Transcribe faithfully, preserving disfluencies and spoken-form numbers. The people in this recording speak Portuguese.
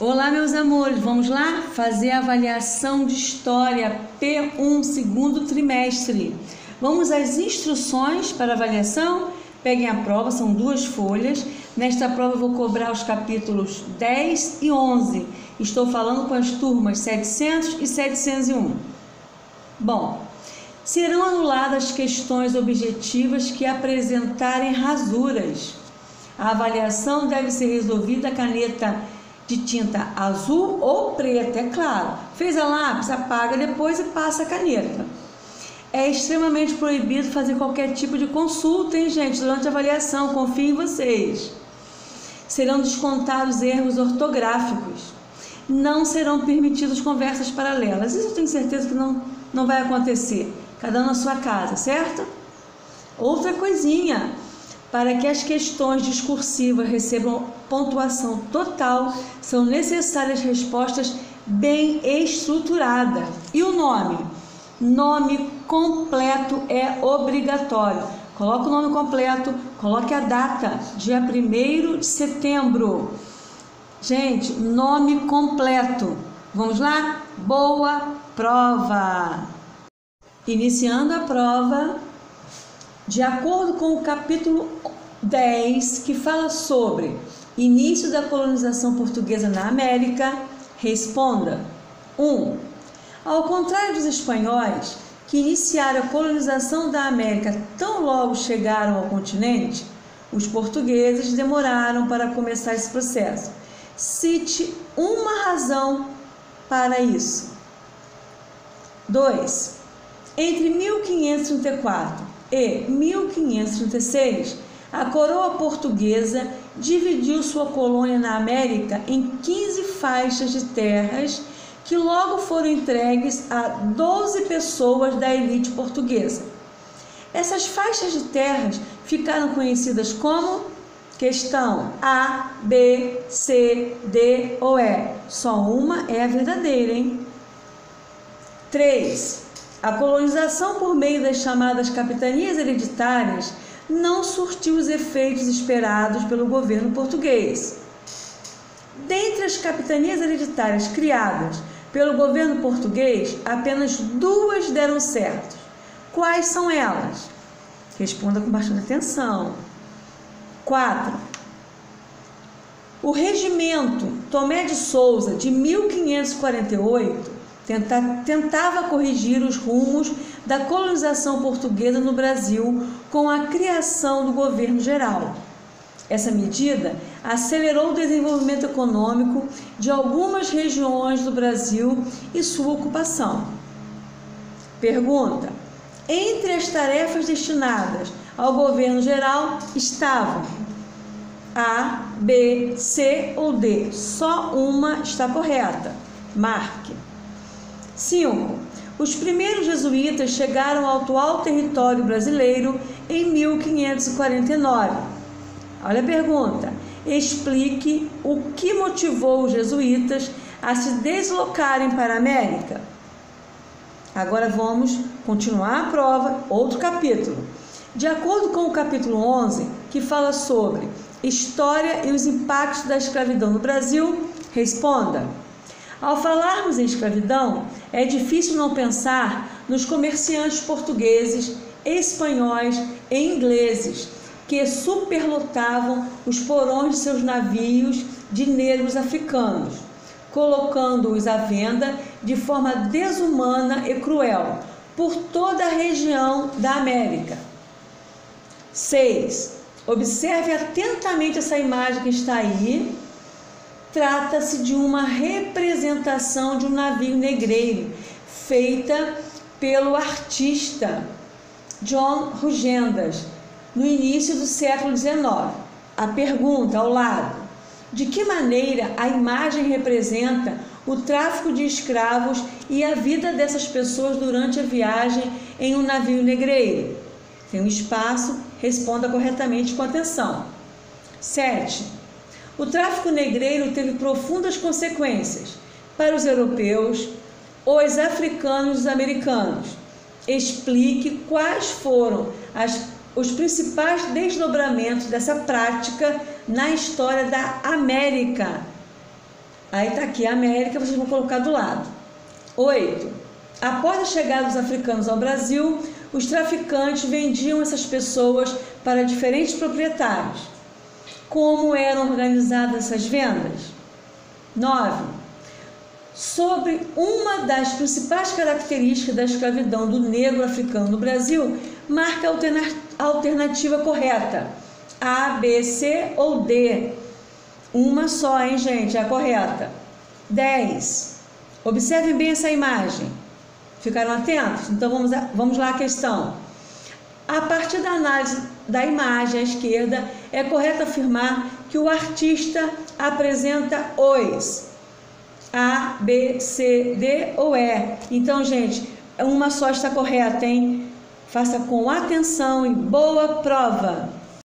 Olá, meus amores, vamos lá fazer a avaliação de História P um, segundo trimestre. Vamos às instruções para avaliação? Peguem a prova, são duas folhas. Nesta prova eu vou cobrar os capítulos dez e onze. Estou falando com as turmas setecentos e setecentos e um. Bom, serão anuladas questões objetivas que apresentarem rasuras. A avaliação deve ser resolvida a caneta de tinta azul ou preta, é claro. Fez a lápis, apaga depois e passa a caneta. É extremamente proibido fazer qualquer tipo de consulta, hein, gente, durante a avaliação, confio em vocês. Serão descontados erros ortográficos. Não serão permitidas conversas paralelas. Isso eu tenho certeza que não, não vai acontecer. Cada um na sua casa, certo? Outra coisinha. Para que as questões discursivas recebam pontuação total, são necessárias respostas bem estruturadas. E o nome? Nome completo é obrigatório. Coloque o nome completo, coloque a data, dia primeiro de setembro. Gente, nome completo. Vamos lá? Boa prova! Iniciando a prova, de acordo com o capítulo dez, que fala sobre início da colonização portuguesa na América, responda. um. Ao contrário dos espanhóis, que iniciaram a colonização da América tão logo chegaram ao continente, os portugueses demoraram para começar esse processo. Cite uma razão para isso. dois. Entre mil quinhentos e trinta e quatro e mil quinhentos e trinta e seis, a coroa portuguesa dividiu sua colônia na América em quinze faixas de terras que logo foram entregues a doze pessoas da elite portuguesa. Essas faixas de terras ficaram conhecidas como questão A, B, C, D ou E. Só uma é a verdadeira, hein? três. A colonização por meio das chamadas capitanias hereditárias não surtiu os efeitos esperados pelo governo português. Dentre as capitanias hereditárias criadas pelo governo português, apenas duas deram certo. Quais são elas? Responda com bastante atenção. quatro. O regimento Tomé de Souza, de mil quinhentos e quarenta e oito, tentava corrigir os rumos da colonização portuguesa no Brasil com a criação do governo geral. Essa medida acelerou o desenvolvimento econômico de algumas regiões do Brasil e sua ocupação. Pergunta: entre as tarefas destinadas ao governo geral estavam A, B, C ou D? Só uma está correta. Marque. cinco. Os primeiros jesuítas chegaram ao atual território brasileiro em mil quinhentos e quarenta e nove. Olha a pergunta. Explique o que motivou os jesuítas a se deslocarem para a América. Agora vamos continuar a prova, outro capítulo. De acordo com o capítulo onze, que fala sobre História e os impactos da escravidão no Brasil, responda. Ao falarmos em escravidão, é difícil não pensar nos comerciantes portugueses, espanhóis e ingleses que superlotavam os porões de seus navios de negros africanos, colocando-os à venda de forma desumana e cruel por toda a região da América. seis. Observe atentamente essa imagem que está aí. Trata-se de uma representação de um navio negreiro, feita pelo artista John Rugendas, no início do século dezenove. A pergunta ao lado: de que maneira a imagem representa o tráfico de escravos e a vida dessas pessoas durante a viagem em um navio negreiro? Tem um espaço, responda corretamente com atenção. sete. O tráfico negreiro teve profundas consequências para os europeus, os africanos e os americanos. Explique quais foram as, os principais desdobramentos dessa prática na história da América. Aí está aqui a América, vocês vão colocar do lado. oito. Após a chegada dos africanos ao Brasil, os traficantes vendiam essas pessoas para diferentes proprietários. Como eram organizadas essas vendas? nove. Sobre uma das principais características da escravidão do negro africano no Brasil, marca a alternativa correta. A, B, C ou D. Uma só, hein, gente? É a correta. dez. Observem bem essa imagem. Ficaram atentos? Então vamos, a, vamos lá à questão. A partir da análise da imagem à esquerda, é correto afirmar que o artista apresenta os A, B, C, D ou E. Então, gente, uma só está correta, hein? Faça com atenção e boa prova.